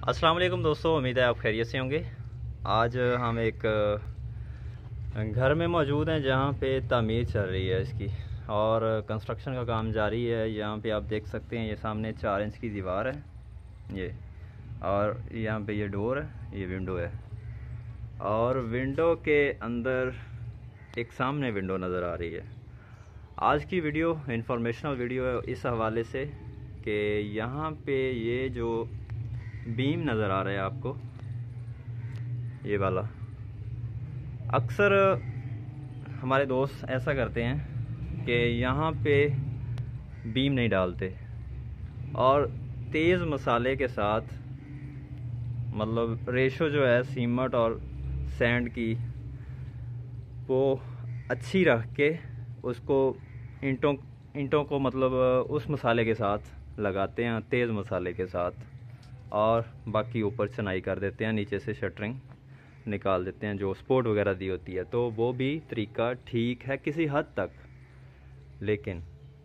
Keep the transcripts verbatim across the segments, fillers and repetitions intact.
अस्सलाम वालेकुम दोस्तों, उम्मीद है आप खैरियत से होंगे। आज हम एक घर में मौजूद हैं जहाँ पे तामीर चल रही है इसकी और कंस्ट्रक्शन का काम जारी है। यहाँ पे आप देख सकते हैं, ये सामने चार इंच की दीवार है ये, और यहाँ पे ये डोर है, ये विंडो है, और विंडो के अंदर एक सामने विंडो नज़र आ रही है। आज की वीडियो इंफॉर्मेशनल वीडियो है इस हवाले से कि यहाँ पे ये जो बीम नज़र आ रहा है आपको, ये वाला, अक्सर हमारे दोस्त ऐसा करते हैं कि यहाँ पे बीम नहीं डालते और तेज़ मसाले के साथ, मतलब रेशो जो है सीमेंट और सैंड की वो अच्छी रख के उसको ईंटों ईंटों को मतलब उस मसाले के साथ लगाते हैं, तेज़ मसाले के साथ, और बाकी ऊपर चनाई कर देते हैं, नीचे से शटरिंग निकाल देते हैं जो सपोर्ट वगैरह दी होती है। तो वो भी तरीका ठीक है किसी हद तक, लेकिन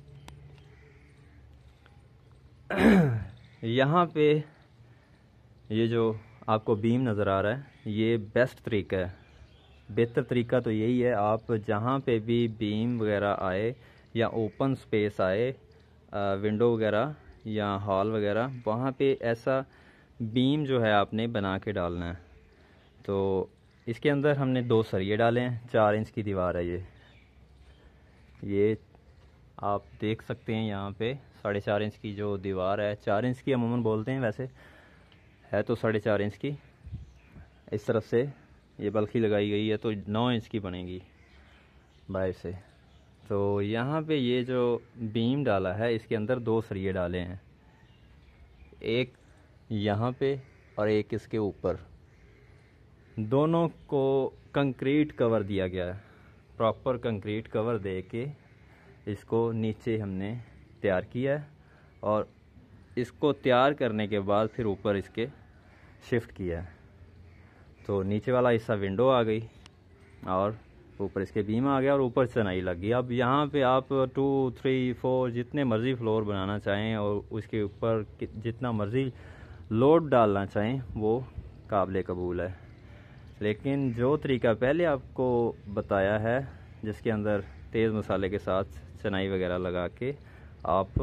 यहाँ पे ये जो आपको बीम नज़र आ रहा है, ये बेस्ट तरीका है, बेहतर तरीका तो यही है। आप जहाँ पे भी बीम वगैरह आए या ओपन स्पेस आए, विंडो वगैरह या हॉल वगैरह, वहाँ पे ऐसा बीम जो है आपने बना के डालना है। तो इसके अंदर हमने दो सरिये डाले हैं, चार इंच की दीवार है ये ये आप देख सकते हैं यहाँ पे साढ़े चार इंच की जो दीवार है, चार इंच की अमूमन बोलते हैं, वैसे है तो साढ़े चार इंच की। इस तरफ से ये बल्कि लगाई गई है तो नौ इंच की बनेगी बाहर से। तो यहाँ पे ये जो बीम डाला है, इसके अंदर दो सरिये डाले हैं, एक यहाँ पे और एक इसके ऊपर। दोनों को कंक्रीट कवर दिया गया है, प्रॉपर कंक्रीट कवर दे के इसको नीचे हमने तैयार किया है, और इसको तैयार करने के बाद फिर ऊपर इसके शिफ्ट किया है। तो नीचे वाला हिस्सा विंडो आ गई और ऊपर इसके बीम आ गया और ऊपर चनाई लग गई। अब यहाँ पे आप टू थ्री फोर जितने मर्ज़ी फ्लोर बनाना चाहें और उसके ऊपर जितना मर्ज़ी लोड डालना चाहें वो काबिल कबूल है। लेकिन जो तरीका पहले आपको बताया है, जिसके अंदर तेज़ मसाले के साथ चनाई वगैरह लगा के आप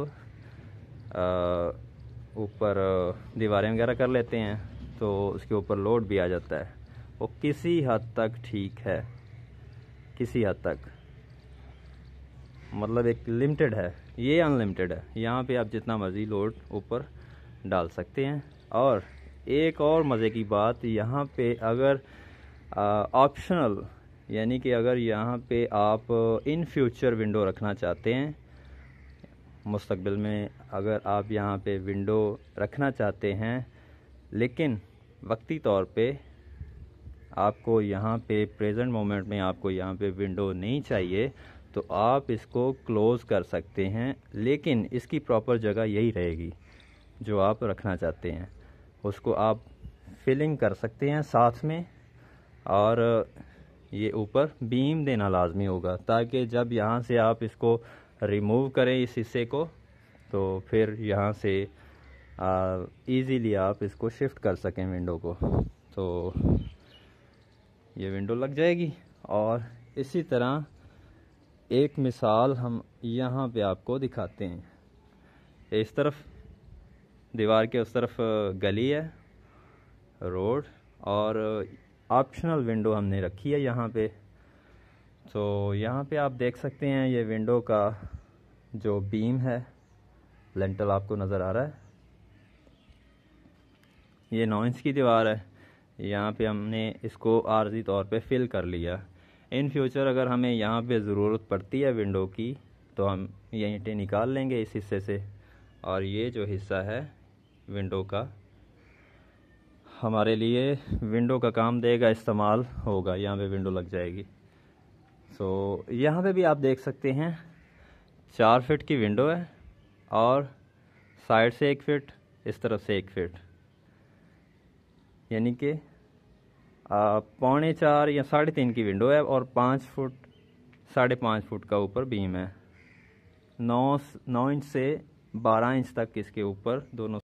ऊपर दीवारें वगैरह कर लेते हैं, तो उसके ऊपर लोड भी आ जाता है, वो किसी हद तक ठीक है, किसी हद तक, मतलब एक लिमिटेड है, ये अनलिमिटेड है। यहाँ पे आप जितना मर्ज़ी लोड ऊपर डाल सकते हैं। और एक और मज़े की बात, यहाँ पे अगर ऑप्शनल, यानी कि अगर यहाँ पे आप इन फ्यूचर विंडो रखना चाहते हैं, मुस्तकबिल में अगर आप यहाँ पे विंडो रखना चाहते हैं, लेकिन वक्ती तौर पे आपको यहाँ पे प्रेजेंट मोमेंट में आपको यहाँ पे विंडो नहीं चाहिए, तो आप इसको क्लोज़ कर सकते हैं, लेकिन इसकी प्रॉपर जगह यही रहेगी जो आप रखना चाहते हैं। उसको आप फिलिंग कर सकते हैं साथ में, और ये ऊपर बीम देना लाजमी होगा, ताकि जब यहाँ से आप इसको रिमूव करें इस हिस्से को, तो फिर यहाँ से इजीली आप इसको शिफ्ट कर सकें विंडो को। तो ये विंडो लग जाएगी। और इसी तरह एक मिसाल हम यहाँ पे आपको दिखाते हैं। इस तरफ दीवार के उस तरफ गली है, रोड, और ऑप्शनल विंडो हमने रखी है यहाँ पे। तो यहाँ पे आप देख सकते हैं ये विंडो का जो बीम है, लेंटल आपको नज़र आ रहा है, ये नौ इंच की दीवार है। यहाँ पे हमने इसको आर्जी तौर पे फिल कर लिया। इन फ्यूचर अगर हमें यहाँ पे ज़रूरत पड़ती है विंडो की, तो हम ये ईंटें निकाल लेंगे इस हिस्से से, और ये जो हिस्सा है विंडो का हमारे लिए विंडो का काम देगा, इस्तेमाल होगा, यहाँ पे विंडो लग जाएगी। सो यहाँ पे भी आप देख सकते हैं चार फीट की विंडो है, और साइड से एक फीट, इस तरफ से एक फीट, यानी कि पौने चार या साढ़े तीन की विंडो है, और पाँच फुट साढ़े पाँच फुट का ऊपर बीम है। नौ नौ इंच से बारह इंच तक इसके ऊपर दोनों